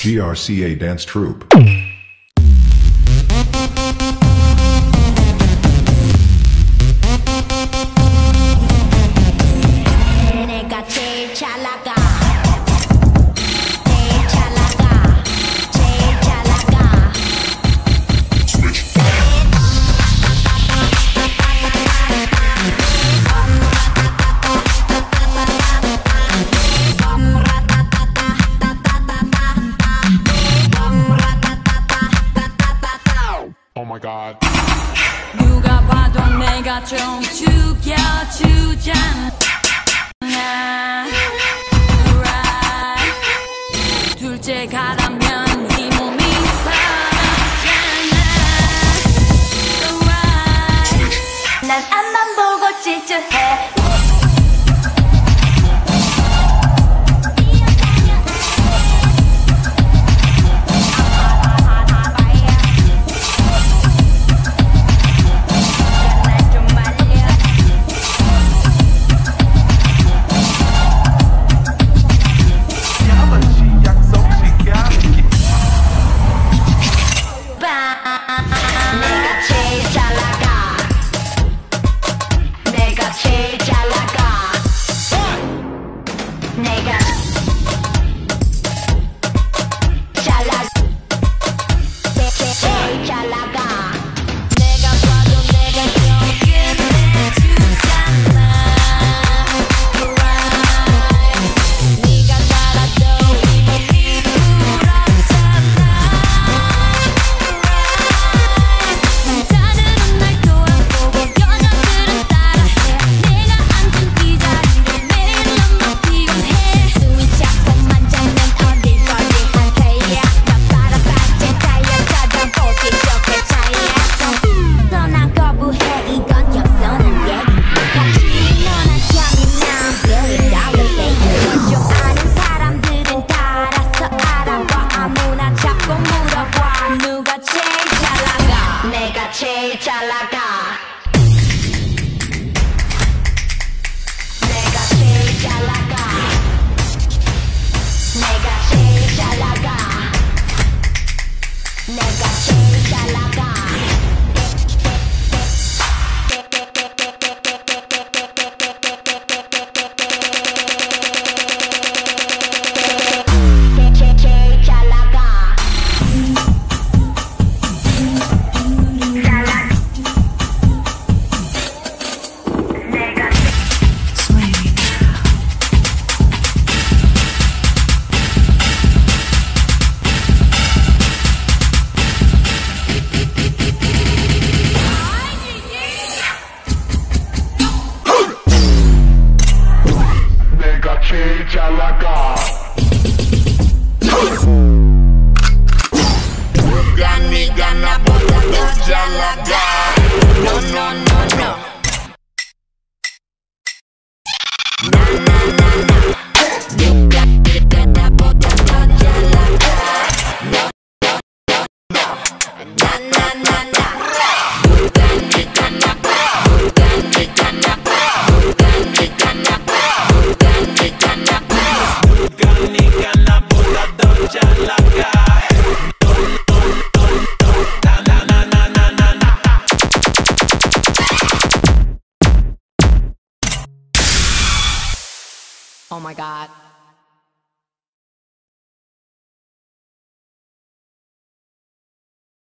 GRCA Dance Troupe. 내가 제일 잘 나가. Oh my god. 누가 봐도 내가 좀 죽여주잖아. Right. 둘째 가라면 이 몸이 살아잖아. Right. 난 앞만 보고 질주해. 내가 제일 잘 나가. 내가 제일 잘 나가. 내가 잘 나가. 제일 잘 나가. 내가 봐도 내가 좀 끝내주잖아. Right. 네가 살아도 이 몸이 부럽잖아. 남자들은 날 돌아보고 여자들은 따라해. 내가 앉은 이 자리를 매일 너무 피곤해. 스윗 샷건만 잡는 어딜 거리한 새야. 몇 바람 반짝 달려가던 꽃이 좋게 차이야. 난 거부해. 이건 겹서는 얘기. 같이 너나 참이 난 Billy Dollar Baby. 좀 아는 사람들은 다 알아서 알아봐. 아무나 잡고 물어봐. 누가 제일 잘 나가. 내가 제일 잘 나가. 내가 제일 잘 나가. 내가 제일 잘 나가. 내가 제일 잘 나가. 제일 잘 나가. 내가 내가 제일 잘 나가. 누가 네가 나보다 더 잘 나가. No no no no. 나나나나. 누가 네가 나보다 더 잘 나가. No no no. 나나나나. 누가 네가 나보다 누가 네가 나보다 누가 네가 나보다 누가 네가 나보다 누가 네가 나보다 더 잘 나가. 나나나나나나. Oh my god.